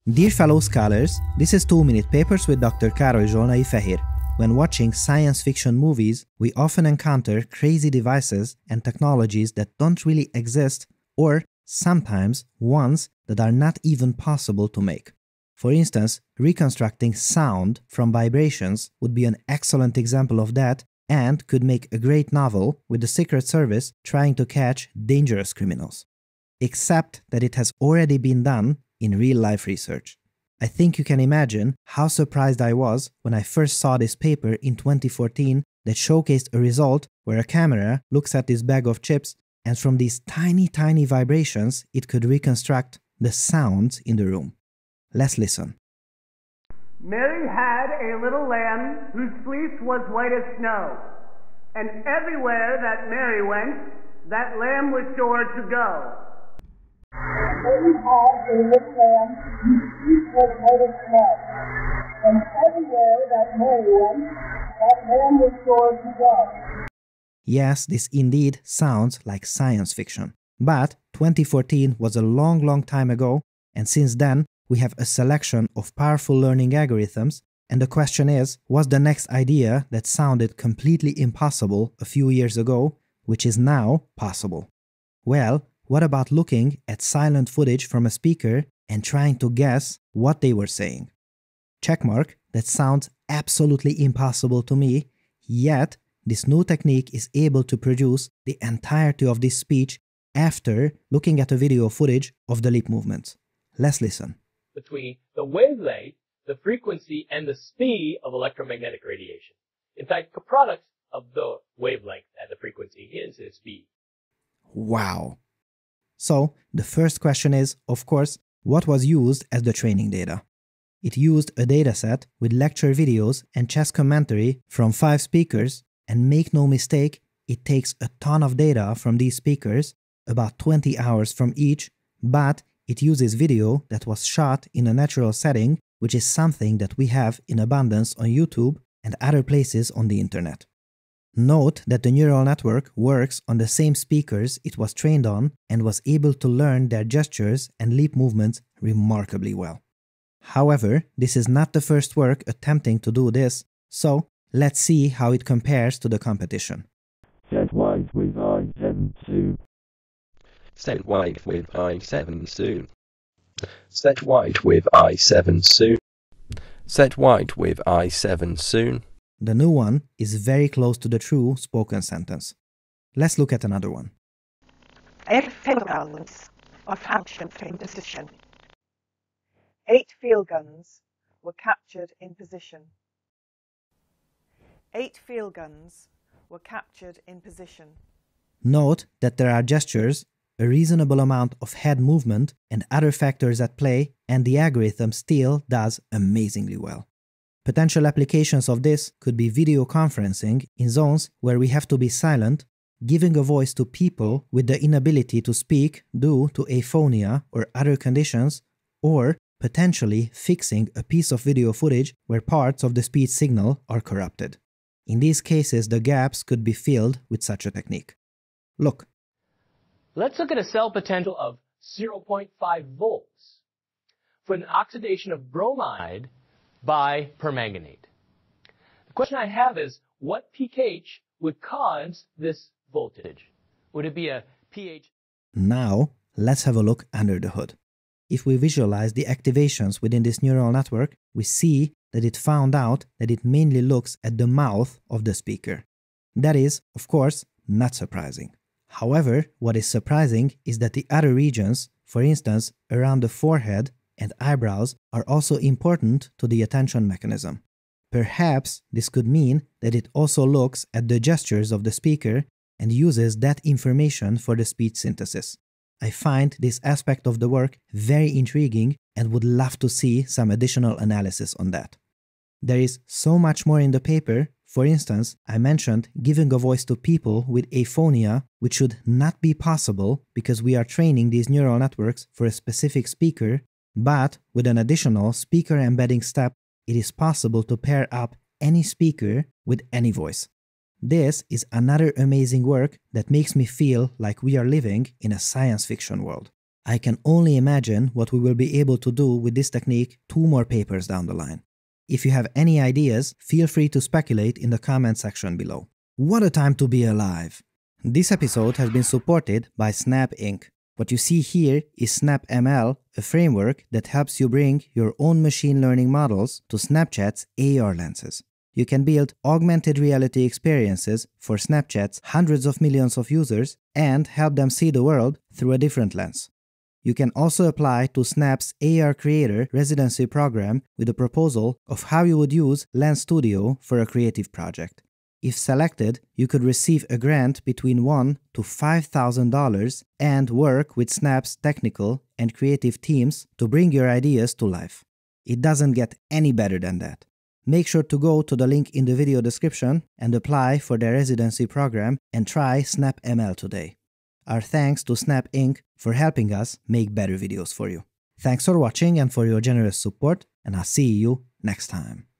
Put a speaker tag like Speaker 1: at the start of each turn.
Speaker 1: Dear fellow scholars, this is 2-Minute Papers with Dr. Károly Zsolnai-Fehér. When watching science fiction movies, we often encounter crazy devices and technologies that don't really exist, or sometimes ones that are not even possible to make. For instance, reconstructing sound from vibrations would be an excellent example of that and could make a great novel with the Secret Service trying to catch dangerous criminals. Except that it has already been done in real-life research. I think you can imagine how surprised I was when I first saw this paper in 2014 that showcased a result where a camera looks at this bag of chips and from these tiny vibrations it could reconstruct the sounds in the room. Let's listen.
Speaker 2: Mary had a little lamb whose fleece was white as snow, and everywhere that Mary went, that lamb was sure to go.
Speaker 3: Mary had a little lamb whose fleece was white as snow, and everywhere that Mary went, that lamb was sure to go.
Speaker 1: Yes, this indeed sounds like science fiction. But 2014 was a long time ago, and since then we have a selection of powerful learning algorithms, and the question is, what's the next idea that sounded completely impossible a few years ago, which is now possible? Well, what about looking at silent footage from a speaker and trying to guess what they were saying? Checkmark, that sounds absolutely impossible to me, yet this new technique is able to produce the entirety of this speech after looking at a video footage of the lip movements. Let's listen.
Speaker 4: Between the wavelength, the frequency, and the speed of electromagnetic radiation. In fact, the product of the wavelength and the frequency is its speed.
Speaker 1: Wow! So, the first question is, of course, what was used as the training data? It used a dataset with lecture videos and chess commentary from 5 speakers, and make no mistake, it takes a ton of data from these speakers, about 20 hours from each, but it uses video that was shot in a natural setting, which is something that we have in abundance on YouTube and other places on the internet. Note that the neural network works on the same speakers it was trained on and was able to learn their gestures and lip movements remarkably well. However, this is not the first work attempting to do this, so let's see how it compares to the competition.
Speaker 5: Set white with I7 soon. Set white with I7 soon. Set white with I7 soon. Set white with I7 soon.
Speaker 1: The new one is very close to the true spoken sentence. Let's look at another one.
Speaker 6: 8 field guns were captured in position. 8 field guns were captured in position. 8 field guns were captured in position.
Speaker 1: Note that there are gestures, a reasonable amount of head movement, and other factors at play, and the algorithm still does amazingly well. Potential applications of this could be video conferencing in zones where we have to be silent, giving a voice to people with the inability to speak due to aphonia or other conditions, or potentially fixing a piece of video footage where parts of the speech signal are corrupted. In these cases, the gaps could be filled with such a technique. Look.
Speaker 4: Let's look at a cell potential of 0.5 volts for an oxidation of bromide by permanganate. The question I have is, what pH would cause this voltage? Would it be a pH?
Speaker 1: Now, let's have a look under the hood. If we visualize the activations within this neural network, we see that it found out that it mainly looks at the mouth of the speaker. That is, of course, not surprising. However, what is surprising is that the other regions, for instance, around the forehead and eyebrows, are also important to the attention mechanism. Perhaps this could mean that it also looks at the gestures of the speaker and uses that information for the speech synthesis. I find this aspect of the work very intriguing and would love to see some additional analysis on that. There is so much more in the paper. For instance, I mentioned giving a voice to people with aphonia, which should not be possible because we are training these neural networks for a specific speaker, but with an additional speaker embedding step, it is possible to pair up any speaker with any voice. This is another amazing work that makes me feel like we are living in a science fiction world. I can only imagine what we will be able to do with this technique 2 more papers down the line. If you have any ideas, feel free to speculate in the comment section below. What a time to be alive! This episode has been supported by Snap Inc. What you see here is SnapML, a framework that helps you bring your own machine learning models to Snapchat's AR lenses. You can build augmented reality experiences for Snapchat's hundreds of millions of users and help them see the world through a different lens. You can also apply to Snap's AR Creator residency program with a proposal of how you would use Lens Studio for a creative project. If selected, you could receive a grant between $1,000 to $5,000 and work with Snap's technical and creative teams to bring your ideas to life. It doesn't get any better than that. Make sure to go to the link in the video description and apply for their residency program and try SnapML today. Our thanks to Snap Inc. for helping us make better videos for you. Thanks for watching and for your generous support, and I'll see you next time.